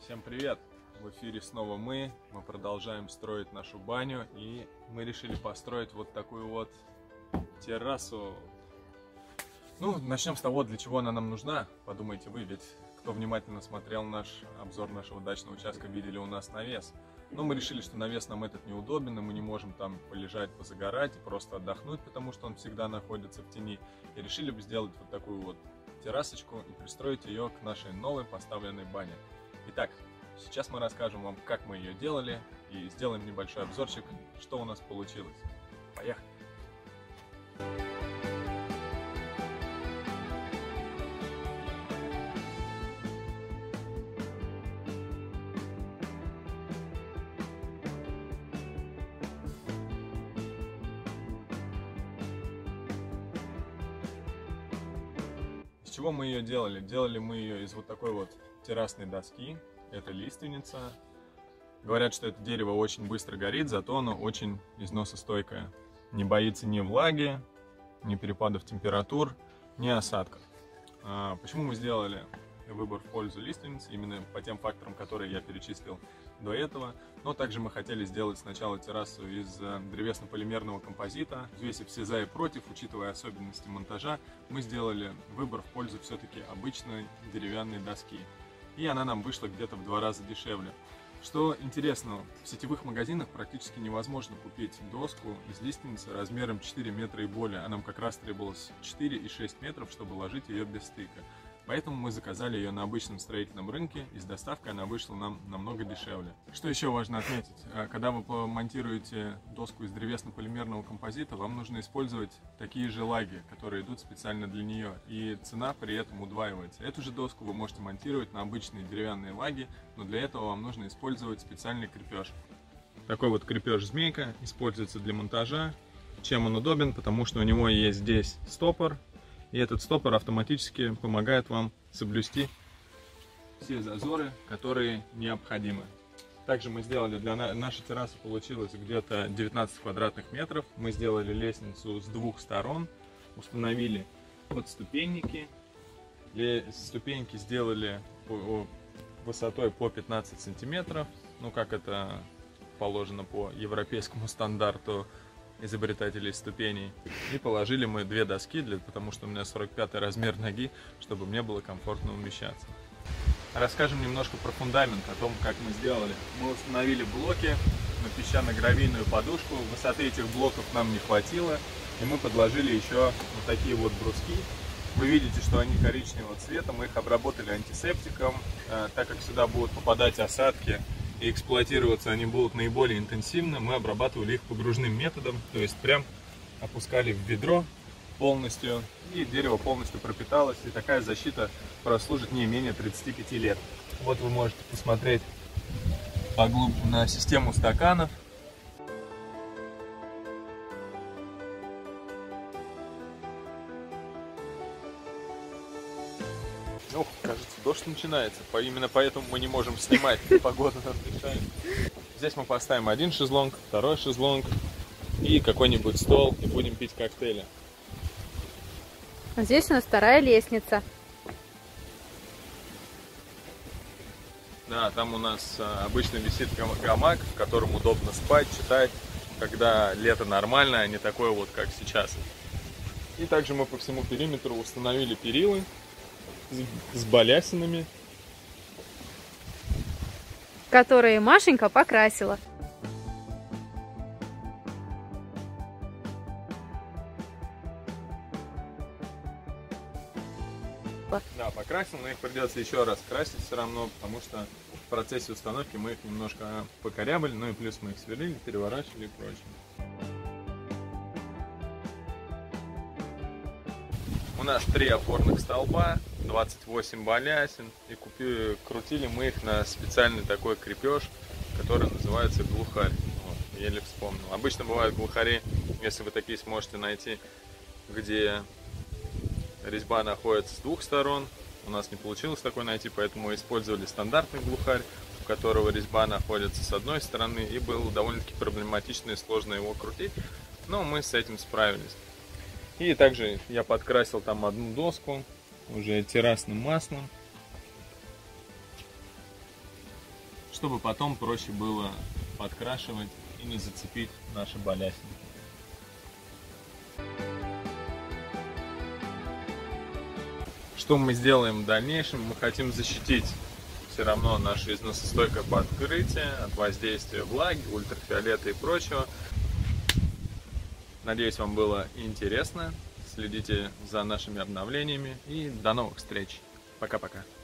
Всем привет! В эфире снова мы продолжаем строить нашу баню, и мы решили построить вот такую вот террасу. Ну, начнем с того, для чего она нам нужна. Подумайте вы, ведь кто внимательно смотрел наш обзор нашего дачного участка, видели у нас навес. Но мы решили, что навес нам этот неудобен, и мы не можем там полежать, позагорать и просто отдохнуть, потому что он всегда находится в тени. И решили бы сделать вот такую вот террасочку и пристроить ее к нашей новой поставленной бане. Итак, сейчас мы расскажем вам, как мы ее делали, и сделаем небольшой обзорчик, что у нас получилось. Поехали! Из чего мы ее делали? Делали мы ее из вот такой вот террасной доски. Это лиственница. Говорят, что это дерево очень быстро горит, зато оно очень износостойкое. Не боится ни влаги, ни перепадов температур, ни осадков. Почему мы сделали выбор в пользу лиственницы? Именно по тем факторам, которые я перечислил до этого. Но также мы хотели сделать сначала террасу из древесно-полимерного композита. Взвесив все за и против, учитывая особенности монтажа, мы сделали выбор в пользу все-таки обычной деревянной доски. И она нам вышла где-то в 2 раза дешевле. Что интересно, в сетевых магазинах практически невозможно купить доску из лиственницы размером 4 метра и более, а нам как раз требовалось 4 и 6 метров, чтобы ложить ее без стыка. Поэтому мы заказали ее на обычном строительном рынке, и с доставкой она вышла нам намного дешевле. Что еще важно отметить? Когда вы монтируете доску из древесно-полимерного композита, вам нужно использовать такие же лаги, которые идут специально для нее, и цена при этом удваивается. Эту же доску вы можете монтировать на обычные деревянные лаги, но для этого вам нужно использовать специальный крепеж. Такой вот крепеж-змейка используется для монтажа. Чем он удобен? Потому что у него есть здесь стопор, и этот стопор автоматически помогает вам соблюсти все зазоры, которые необходимы. Также мы сделали, для нашей террасы получилось где-то 19 квадратных метров. Мы сделали лестницу с 2 сторон, установили подступенники. Ступеньки сделали высотой по 15 сантиметров, ну как это положено по европейскому стандарту изобретателей ступеней. И положили мы 2 доски, потому что у меня 45 размер ноги, чтобы мне было комфортно умещаться. Расскажем немножко про фундамент, о том, как мы сделали. Мы установили блоки на песчано-гравийную подушку. Высоты этих блоков нам не хватило, и мы подложили еще вот такие вот бруски. Вы видите, что они коричневого цвета. Мы их обработали антисептиком, так как сюда будут попадать осадки и эксплуатироваться они будут наиболее интенсивно. Мы обрабатывали их погружным методом, то есть прям опускали в ведро полностью, и дерево полностью пропиталось, и такая защита прослужит не менее 35 лет. Вот вы можете посмотреть поглубже на систему стаканов. Ох, кажется, дождь начинается, именно поэтому мы не можем снимать, погода нам мешает. Здесь мы поставим 1 шезлонг, 2 шезлонг и какой-нибудь стол, и будем пить коктейли. Здесь у нас 2-я лестница. Да, там у нас обычно висит гамак, в котором удобно спать, читать, когда лето нормальное, а не такое вот, как сейчас. И также мы по всему периметру установили перилы с балясинами, которые Машенька покрасила. Да, покрасил, но их придется еще раз красить все равно, потому что в процессе установки мы их немножко покорябали, ну и плюс мы их сверлили, переворачивали и прочее. У нас 3 опорных столба, 28 балясин, и крутили мы их на специальный такой крепеж, который называется глухарь. Вот, еле вспомнил. Обычно бывают глухари, если вы такие сможете найти, где резьба находится с 2 сторон. У нас не получилось такой найти, поэтому мы использовали стандартный глухарь, у которого резьба находится с одной стороны, и было довольно-таки проблематично и сложно его крутить, но мы с этим справились. И также я подкрасил там 1 доску уже террасным маслом. чтобы потом проще было подкрашивать и не зацепить наши балясины. Что мы сделаем в дальнейшем? Мы хотим защитить все равно наше износостойкое покрытие от воздействия влаги, ультрафиолета и прочего. Надеюсь, вам было интересно. Следите за нашими обновлениями и до новых встреч. Пока-пока.